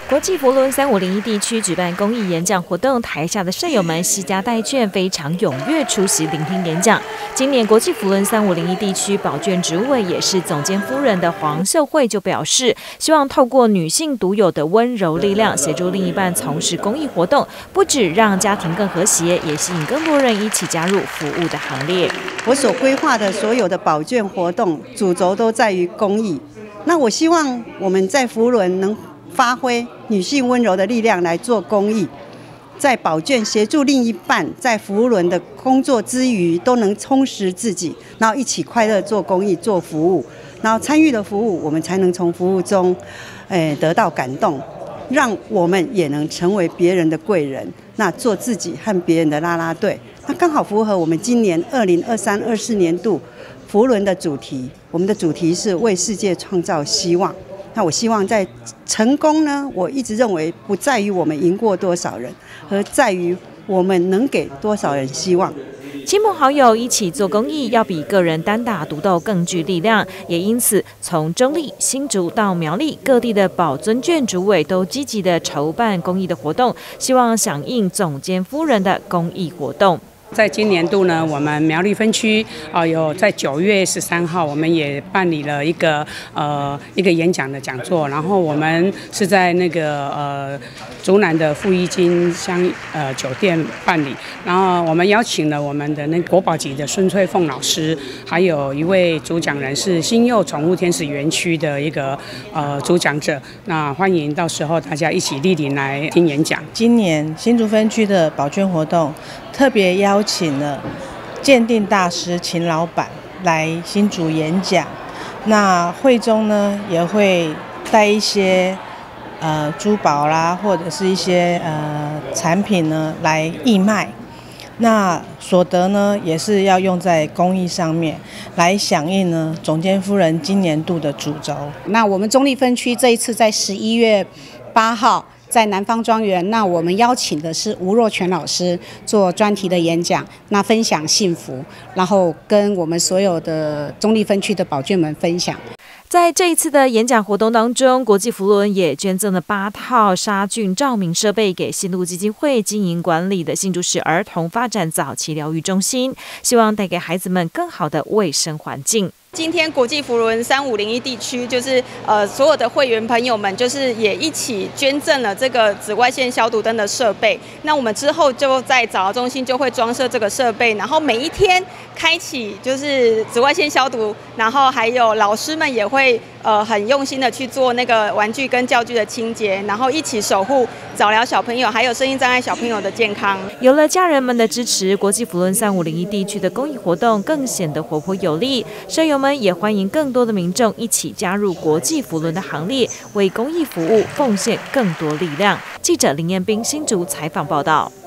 国际扶轮3501地区举办公益演讲活动，台下的舍友们携家带眷，非常踊跃出席聆听演讲。今年国际扶轮3501地区保眷职务委也是总监夫人的黄秀慧就表示，希望透过女性独有的温柔力量，协助另一半从事公益活动，不止让家庭更和谐，也吸引更多人一起加入服务的行列。 我所规划的所有的保眷活动，主轴都在于公益。那我希望我们在扶轮能发挥女性温柔的力量来做公益，在保眷协助另一半，在扶轮的工作之余都能充实自己，然后一起快乐做公益、做服务，然后参与的服务，我们才能从服务中，得到感动，让我们也能成为别人的贵人，那做自己和别人的啦啦队。那刚好符合我们今年2023-24年度扶轮的主题，我们的主题是为世界创造希望。那我希望在成功呢，我一直认为不在于我们赢过多少人，而在于我们能给多少人希望。 亲朋好友一起做公益，要比个人单打独斗更具力量。也因此，从中壢、新竹到苗栗各地的保尊眷主委都积极的筹办公益的活动，希望响应总监夫人的公益活动。 在今年度呢，我们苗栗分区有在9月13号，我们也办理了一个演讲的讲座，然后我们是在那个竹南的富一金乡酒店办理，然后我们邀请了我们的那个国宝级的孙翠凤老师，还有一位主讲人是新幼宠物天使园区的一个主讲者，那欢迎到时候大家一起莅临来听演讲。 今年新竹分区的保捐活动特别邀请了鉴定大师秦老板来新竹演讲，那会中呢也会带一些珠宝啦，或者是一些产品呢来义卖，那所得呢也是要用在公益上面，来响应呢总监夫人今年度的主轴。 那我们中壢分区这一次在11月8号。在南方庄园，那我们邀请的是吴若权老师做专题的演讲，那分享幸福，然后跟我们所有的中壢分区的保眷们分享。 在这一次的演讲活动当中，国际扶轮也捐赠了8套杀菌照明设备给新路基金会经营管理的新竹市儿童发展早期疗愈中心，希望带给孩子们更好的卫生环境。 今天国际扶轮3501地区就是所有的会员朋友们就是也一起捐赠了这个紫外线消毒灯的设备。那我们之后就在早疗中心就会装设这个设备，然后每一天开启就是紫外线消毒，然后还有老师们也会很用心的去做那个玩具跟教具的清洁，然后一起守护早疗小朋友还有身心障碍小朋友的健康。 有了家人们的支持，国际扶轮3501地区的公益活动更显得活泼有力。舍友们也欢迎更多的民众一起加入国际扶轮的行列，为公益服务奉献更多力量。记者林彦斌新竹采访报道。